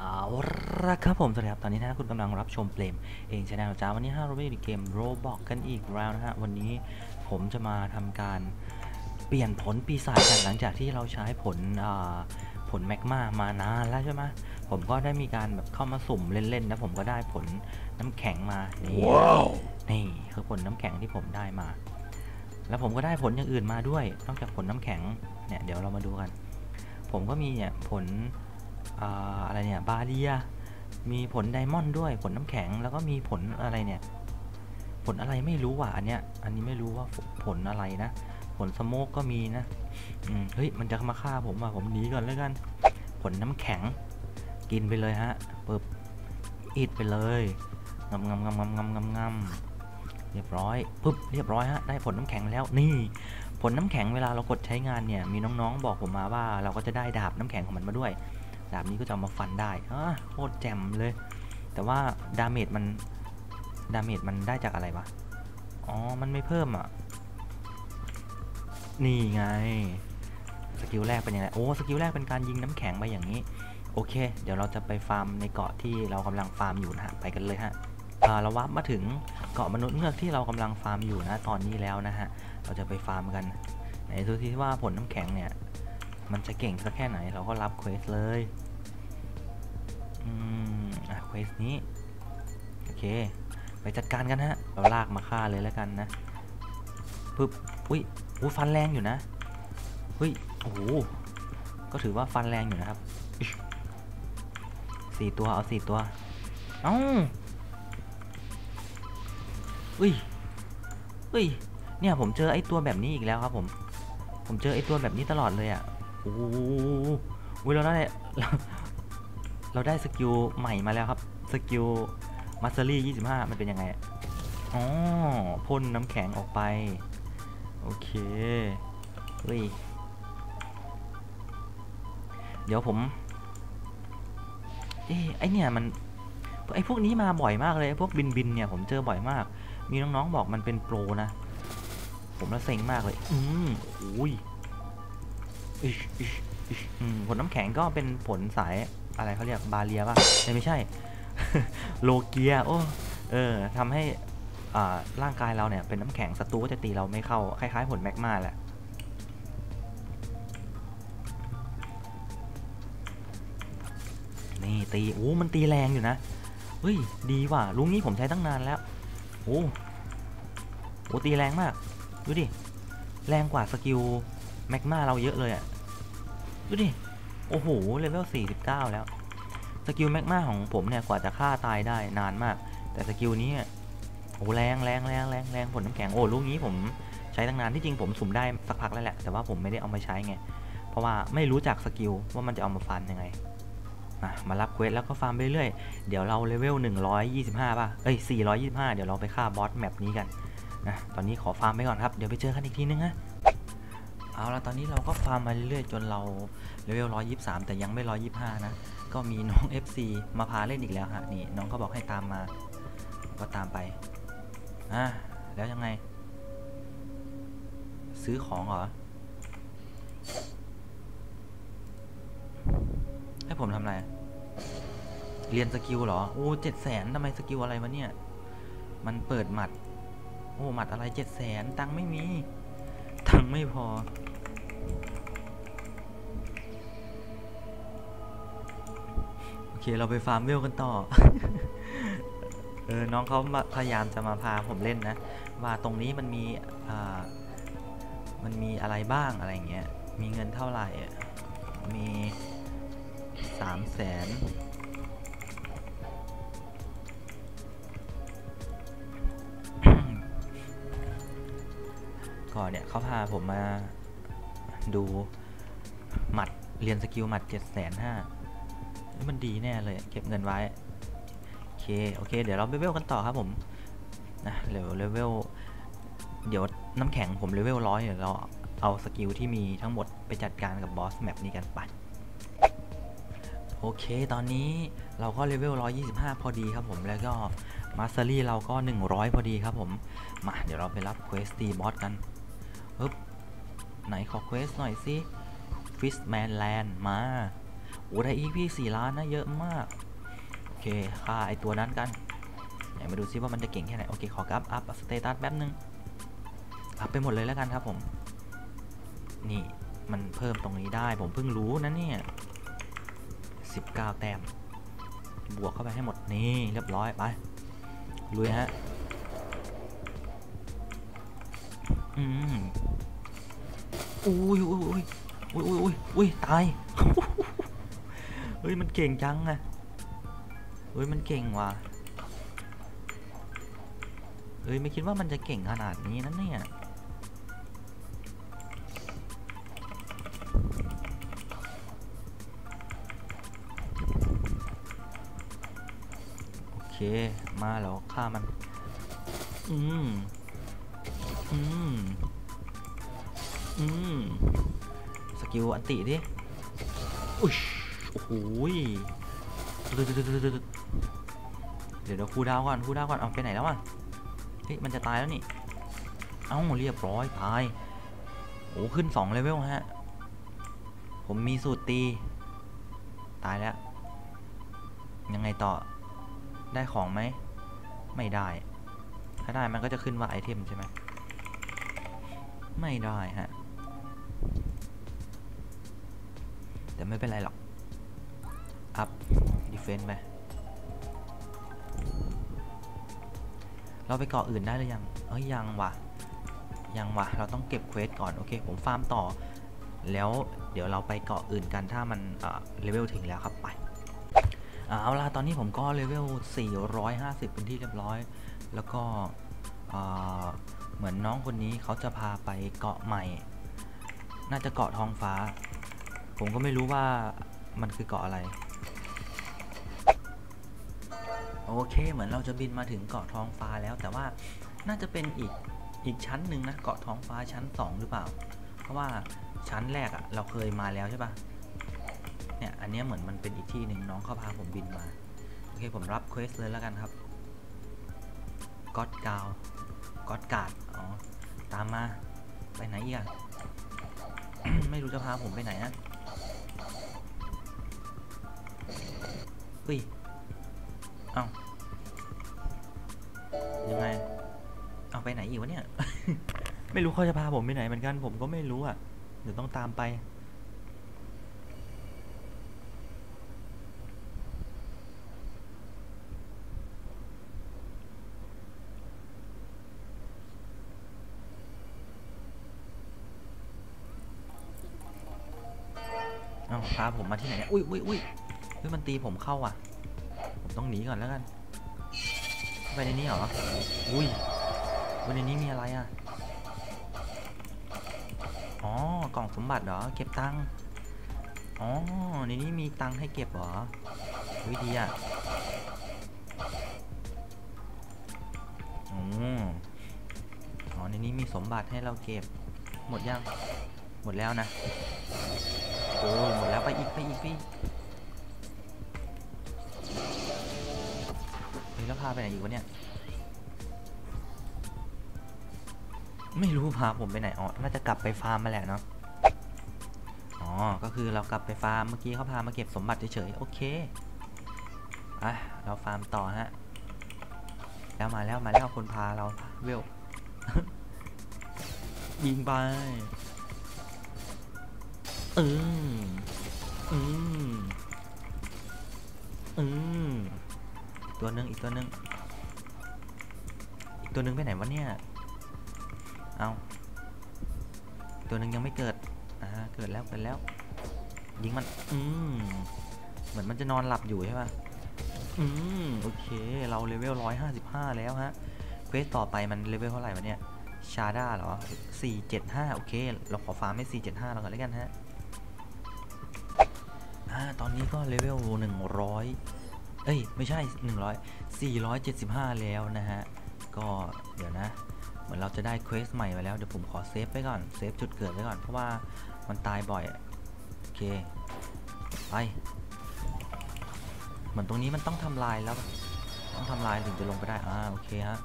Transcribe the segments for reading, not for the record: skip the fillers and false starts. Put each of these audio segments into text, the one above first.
เอาละครับผมสวัสดีครับตอนนี้นะคุณกำลังรับชมเปลมเองชาแนลจ้าวันนี้เราไม่ได้เกมโรบอกกันอีกแล้วนะฮะวันนี้ผมจะมาทำการเปลี่ยนผลปีศาจกันหลังจากที่เราใช้ผลแมกมามานานแล้วใช่ไหมผมก็ได้มีการแบบเข้ามาสุ่มเล่นๆแล้วผมก็ได้ผลน้ำแข็งมานี่ wow. นี่คือผลน้ำแข็งที่ผมได้มาแล้วผมก็ได้ผลอย่างอื่นมาด้วยนอกจากผลน้ำแข็งเนี่ยเดี๋ยวเรามาดูกันผมก็มีเนี่ยผลอะไรเนี่ยบาเรียมีผลไดมอนด์ด้วยผลน้ำแข็งแล้วก็มีผลอะไรเนี่ยผลอะไรไม่รู้ว่ะอันนี้ไม่รู้ว่าผลอะไรนะผลสโมกก็มีนะเฮ้ยมันจะมาฆ่าผมว่ะผมหนีก่อนแล้วกันผลน้ำแข็งกินไปเลยฮะปึ๊บอิดไปเลยงำเรียบร้อยปึ๊บเรียบร้อยฮะได้ผลน้ำแข็งแล้วนี่ผลน้ำแข็งเวลาเรากดใช้งานเนี่ยมีน้องๆบอกผมมาว่าเราก็จะได้ดาบน้ำแข็งของมันมาด้วยดาบนี้ก็จะมาฟันได้โคตรแจ่มเลยแต่ว่าดาเมจมันได้จากอะไรวะอ๋อมันไม่เพิ่มอ่ะนี่ไงสกิลแรกเป็นยังไงโอ้สกิลแรกเป็นการยิงน้ำแข็งไปอย่างนี้โอเคเดี๋ยวเราจะไปฟาร์มในเกาะที่เรากำลังฟาร์มอยู่นะฮะไปกันเลยฮะเราวับมาถึงเกาะมนุษย์เงือกที่เรากำลังฟาร์มอยู่นะตอนนี้แล้วนะฮะเราจะไปฟาร์มกันไหนดูที่ว่าผลน้ำแข็งเนี่ยมันจะเก่งสักแค่ไหนเราก็รับเควสเลยเควสนี้โอเคไปจัดการกันฮะเราลากมาฆ่าเลยแล้วกันนะปึ๊บอุ้ยฟันแรงอยู่นะเฮ้ยโอ้โหก็ถือว่าฟันแรงอยู่นะครับ4 ตัวเอา4 ตัวเอ้าเนี่ยผมเจอไอ้ตัวแบบนี้อีกแล้วครับผมเจอไอ้ตัวแบบนี้ตลอดเลยอ่ะโอ้โหเราได้สกิลใหม่มาแล้วครับสกิลมัสเซอรี่25มันเป็นยังไงอ๋อพ่นน้ำแข็งออกไปโอเคเดี๋ยวผมไอเนี่ยมันไอพวกนี้มาบ่อยมากเลยพวกบินเนี่ยผมเจอบ่อยมากมีน้องๆบอกมันเป็นโปรนะผมละเซ็งมากเลยอุ้ยผลน้ำแข็งก็เป็นผลสายอะไรเขาเรียกบาเรียป่ะไม่ใช่ โลเกียโอ้ทำให้ร่างกายเราเนี่ยเป็นน้ำแข็งศัตรูก็จะตีเราไม่เข้าคล้ายๆผลแมกมาแหละนี่ตีมันตีแรงอยู่นะเฮ้ยดีว่ะลุงนี้ผมใช้ตั้งนานแล้วโอ้ตีแรงมากดูดิแรงกว่าสกิลแมกมาเราเยอะเลยอ่ะดูดิโอ้โหเลเวล49แล้วสกิลแมกมาของผมเนี่ยกว่าจะฆ่าตายได้นานมากแต่สกิลนี้โอ้แรงผลน้ำแข็งลูกนี้ผมใช้ตั้งนานที่จริงผมสุ่มได้สักพักแล้วแหละแต่ว่าผมไม่ได้เอามาใช้ไงเพราะว่าไม่รู้จักสกิลว่ามันจะเอามาฟันยังไงมารับเควสแล้วก็ฟาร์มไปเรื่อยเดี๋ยวเราเลเวล125ป่ะ425เดี๋ยวเราไปฆ่าบอสแมปนี้กันนะตอนนี้ขอฟาร์มไปก่อนครับเดี๋ยวไปเจอกันอีกทีนึงนะเอาละตอนนี้เราก็ฟาร์มมาเรื่อยๆจนเราเลเวล123แต่ยังไม่125นะก็มีน้อง FC มาพาเล่นอีกแล้วฮะนี่น้องก็บอกให้ตามมาก็ตามไปแล้วยังไงซื้อของเหรอให้ผมทำอะไรเรียนสกิลเหรอ700,000ทำไมสกิลอะไรวะเนี่ยมันเปิดหมัดหมัดอะไร700,000ตังค์ไม่มีตังค์ไม่พอโอเคเราไปฟาร์มเวลกันต่อ น้องเขาพยายามจะมาพาผมเล่นนะว่าตรงนี้มันมีอะไรบ้างอะไรเงี้ยมีเงินเท่าไหร่มี300,000ก่อนเนี่ยเขาพาผมมาดูหมัดเรียนสกิลหมัด750,000มันดีแน่เลยเก็บเงินไว้โอเคเดี๋ยวเราเลเวลกันต่อครับผมนะเลเวลเดี๋ยวน้ำแข็งผมเลเวล100เดี๋ยวเราเอาสกิลที่มีทั้งหมดไปจัดการกับบอสแมปนี้กันไปโอเคตอนนี้เราก็เลเวล125พอดีครับผมแล้วก็มาสเตอรี่เราก็100พอดีครับผมมาเดี๋ยวเราไปรับเควสตีบอสกันไหนขอเควสหน่อยสิฟิชแมนแลนด์มาอ้ได้อีกพี่4 ล้านนะเยอะมากโอเคฆ่าไอตัวนั้นกันไหนมาดูซิว่ามันจะเก่งแค่ไหนโอเคขอกราฟอัพสเตตัสแป๊บนึงอัพไปหมดเลยแล้วกันครับผมนี่มันเพิ่มตรงนี้ได้ผมเพิ่งรู้นะเนี่ย19 แต้มบวกเข้าไปให้หมดนี่เรียบร้อยไปลุยฮะอุ้ยตาย เฮ้ยมันเก่งจังอะเฮ้ยมันเก่งว่ะเฮ้ยไม่คิดว่ามันจะเก่งขนาดนี้นะเนี่ยโอเคมาแล้วฆ่ามันสกิลอันติดิอุ้ยโอ้โหเดี๋ยวคูดาวก่อนเอาไปไหนแล้วอ่ะเฮ้ยมันจะตายแล้วนี่เอ้าเรียบร้อยตายโอ้ขึ้น2 เลเวลฮะผมมีสูตรตีตายแล้วยังไงต่อได้ของไหมไม่ได้ถ้าได้มันก็จะขึ้นว่าไอเทมใช่ไหมไม่ได้ฮะแต่ไม่เป็นไรหรอกอัพดีเฟนส์ไปเราไปเกาะอื่นได้หรือยังยังวะเราต้องเก็บเควสก่อนโอเคผมฟาร์มต่อแล้วเดี๋ยวเราไปเกาะอื่นกันถ้ามันเลเวลถึงแล้วครับไปเอาล่ะตอนนี้ผมก็เลเวล450เป็นที่เรียบร้อยแล้วก็เหมือนน้องคนนี้เขาจะพาไปเกาะใหม่น่าจะเกาะท้องฟ้าผมก็ไม่รู้ว่ามันคือเกาะอะไรโอเคเหมือนเราจะบินมาถึงเกาะท้องฟ้าแล้วแต่ว่าน่าจะเป็นอีกชั้นหนึ่งนะเกาะท้องฟ้าชั้น2หรือเปล่าเพราะว่าชั้นแรกอะเราเคยมาแล้วใช่ปะเนี่ยอันนี้เหมือนมันเป็นอีกที่หนึ่งน้องเขาพาผมบินมาโอเคผมรับเควสเลยแล้วกันครับก็อดการ์ดอ๋อตามมาไปไหนอีกอะ ไม่รู้จะพาผมไปไหนนะเฮ้ยเอ้ายังไงเอาไปไหนอีกวะเนี่ย ไม่รู้เขาจะพาผมไปไหนเหมือนกันผมก็ไม่รู้อ่ะเดี๋ยวต้องตามไปเอาพาผมมาที่ไหนเนี่ยอุ้ยเฮ้ยมันตีผมเข้าอ่ะผมต้องหนีก่อนแล้วกันไปในนี้เหรออุ้ยในนี้มีอะไรอ่ะอ๋อกล่องสมบัติเหรอเก็บตังค์อ๋อในนี้มีตังค์ให้เก็บเหรอวิธีอ่ะอ๋อในนี้มีสมบัติให้เราเก็บหมดยังหมดแล้วนะโอ้หมดแล้วไปอีกพี่เฮ้ยแล้วพาไปไหนอีกวะเนี่ยไม่รู้พาผมไปไหนอ๋อน่าจะกลับไปฟาร์มมาแหละเนาะอ๋อก็คือเรากลับไปฟาร์มเมื่อกี้เขาพามาเก็บสมบัติเฉยๆโอเคเราฟาร์มต่อฮะแล้วมาแล้วคนพาเราเวล ยิงไปตัวนึงอีกตัวนึงไปไหนวะเนี่ยเอาตัวนึงยังไม่เกิดเกิดแล้วยิงมันเหมือนมันจะนอนหลับอยู่ใช่ป่ะโอเคเราเลเวล155แล้วฮะเควสต่อไปมันเลเวลเท่าไหร่วะเนี่ยชาด้าเหรอ475โอเคเราขอฟาร์มให้475เราก่อนแล้วกันฮะตอนนี้ก็เลเวล100ไม่ใช่475แล้วนะฮะก็เดี๋ยวนะเหมือนเราจะได้เควสใหม่มาแล้วเดี๋ยวผมขอเซฟไว้ก่อนเซฟจุดเกิดไว้ก่อนเพราะว่ามันตายบ่อยโอเคไปเหมือนตรงนี้มันต้องทำลายแล้วต้องทำลายถึงจะลงไปได้โอเคฮะ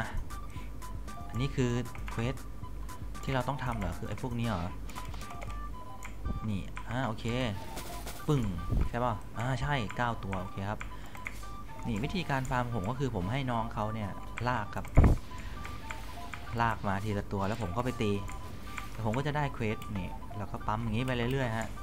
อันนี้คือเควสที่เราต้องทำเหรอคือไอ้พวกนี้เหรอนี่โอเคปึ้งใช่ป่ะใช่9ตัวโอเคครับนี่วิธีการฟาร์มผมก็คือผมให้น้องเขาเนี่ยลากครับลากมาทีละตัวแล้วผมก็ไปตีแล้วผมก็จะได้เควสนี่แล้วก็ปั๊มอย่างนี้ไปเรื่อยๆฮะ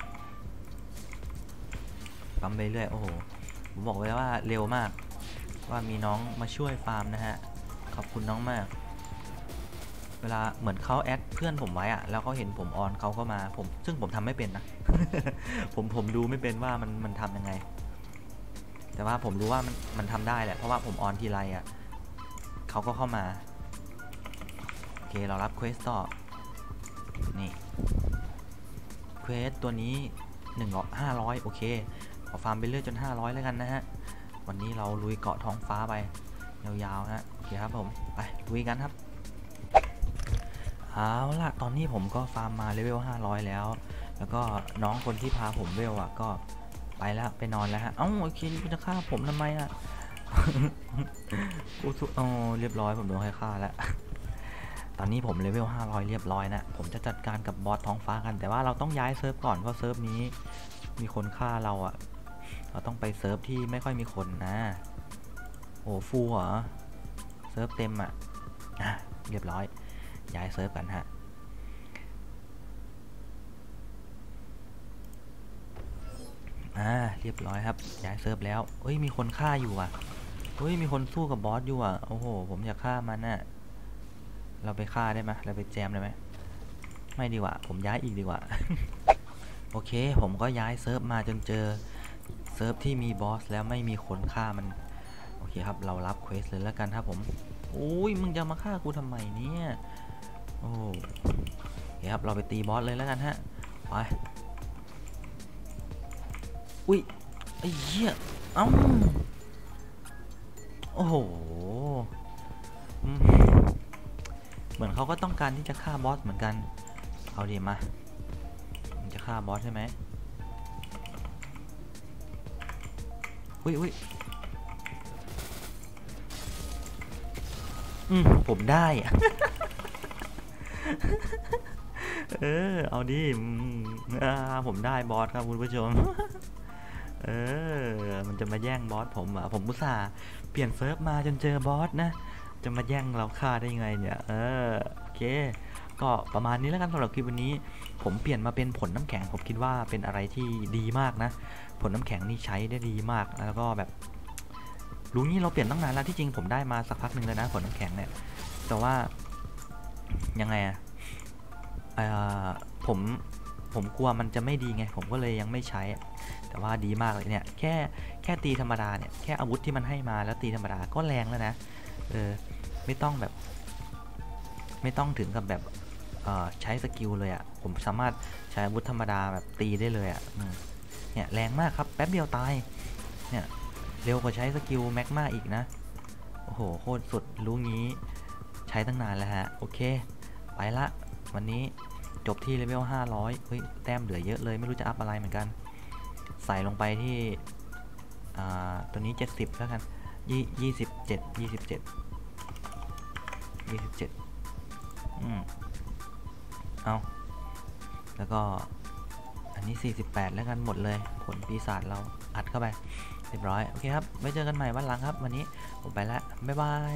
ปั๊มไปเรื่อยโอ้โหผมบอกไว้ว่าเร็วมากว่ามีน้องมาช่วยฟาร์มนะฮะขอบคุณน้องมากเวลาเหมือนเขาแอดเพื่อนผมไว้อะแล้วเขาเห็นผมออนเขาก็มาซึ่งผมทำไม่เป็นนะ ผมดูไม่เป็นว่ามันทำยังไงแต่ว่าผมรู้ว่ามันทำได้แหละเพราะว่าผมออนทีไรอะเขาก็เข้ามาโอเคเรารับเควสต่อนี่เควสตัวนี้500โอเคขอฟาร์มไปเรื่อยจน500แล้วกันนะฮะวันนี้เราลุยเกาะท้องฟ้าไปยาวๆฮะโอเคครับผมไปลุยกันครับเอาล่ะตอนนี้ผมก็ฟาร์มมาเลเวล500แล้วก็น้องคนที่พาผมเวลก็ไปแล้วไปนอนแล้วฮะโอเคคุณจะฆ่าผมทำไมอ่ะ กูเรียบร้อยผมโดนฆ่าแล้วตอนนี้ผมเลเวล500เรียบร้อยนะผมจะจัดการกับบอสท้องฟ้ากันแต่ว่าเราต้องย้ายเซิร์ฟก่อนเพราะเซิร์ฟนี้มีคนฆ่าเราอ่ะเราต้องไปเซิร์ฟที่ไม่ค่อยมีคนนะโอ้ฟูเหรอเซิร์ฟเต็มอ่ะเรียบร้อยย้ายเซิร์ฟกันฮะเรียบร้อยครับย้ายเซิร์ฟแล้วเฮ้ยมีคนฆ่าอยู่อ่ะเฮ้ยมีคนสู้กับบอสอยู่อ่ะโอ้โหผมอยากฆ่ามันน่ะเราไปฆ่าได้ไหมเราไปแจมได้ไหมไม่ดีกว่าผมย้ายอีกดีกว่า โอเคผมก็ย้ายเซิร์ฟมาจนเจอเซิร์ฟที่มีบอสแล้วไม่มีคนฆ่ามันโอเคครับเรารับเควสเลยแล้วกันครับผมโอ้ยมึงจะมาฆ่ากูทำไมเนี่ยโอ้โอเคครับเราไปตีบอสเลยแล้วกันฮะไปอุ้ยไอ้เหี้ยโอ้โหเหมือนเขาก็ต้องการที่จะฆ่าบอสเหมือนกันเอาดีมาจะฆ่าบอสใช่ไหมอุ้ยผมได้ เอาดิผมได้บอสครับคุณผู้ชม มันจะมาแย่งบอสผมอ่ะผมอุตส่าห์เปลี่ยนเซิร์ฟมาจนเจอบอสนะจะมาแย่งเราฆ่าได้ยังไงเนี่ยโอเคก็ประมาณนี้แล้วกันสำหรับคลิปวันนี้ผมเปลี่ยนมาเป็นผลน้ำแข็งผมคิดว่าเป็นอะไรที่ดีมากนะผลน้ำแข็งนี่ใช้ได้ดีมากแล้วก็แบบรู้งี้เราเปลี่ยนตั้งนานแล้วที่จริงผมได้มาสักพักหนึ่งแล้วนะผลน้ำแข็งเนี่ยแต่ว่ายังไงอะผมกลัวมันจะไม่ดีไงผมก็เลยยังไม่ใช้แต่ว่าดีมากเลยเนี่ยแค่ตีธรรมดาเนี่ยแค่อาวุธที่มันให้มาแล้วตีธรรมดาก็แรงแล้วนะไม่ต้องแบบไม่ต้องถึงกับแบบใช้สกิลเลยอ่ะผมสามารถใช้อาวุธธรรมดาแบบตีได้เลยอ่ะเนี่ยแรงมากครับแป๊บเดียวตายเนี่ยเร็วกว่าใช้สกิลแม็กมาอีกนะโอ้โหโคตรสุดรู้งี้ใช้ตั้งนานแล้วฮะโอเคไปละวันนี้จบที่เลเวล500เฮ้ยแต้มเหลือเยอะเลยไม่รู้จะอัพอะไรเหมือนกันใส่ลงไปที่ตัวนี้70แล้วกัน27เอาแล้วก็อันนี้48แล้วกันหมดเลยผลปีศาจเราอัดเข้าไปเรียบร้อยโอเคครับไว้เจอกันใหม่วันหลังครับวันนี้ผมไปแล้วบ๊ายบาย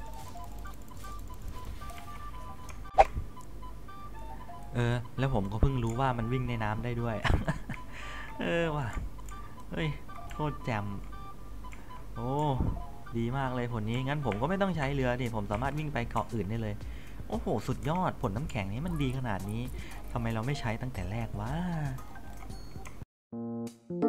แล้วผมก็เพิ่งรู้ว่ามันวิ่งในน้ำได้ด้วย ว่ะเฮ้ยโคตรแจ่มโอ้ดีมากเลยผลนี้งั้นผมก็ไม่ต้องใช้เรือดิผมสามารถวิ่งไปเกาะอื่นได้เลยโอ้โหสุดยอดผลน้ำแข็งนี้มันดีขนาดนี้ทำไมเราไม่ใช้ตั้งแต่แรกวะ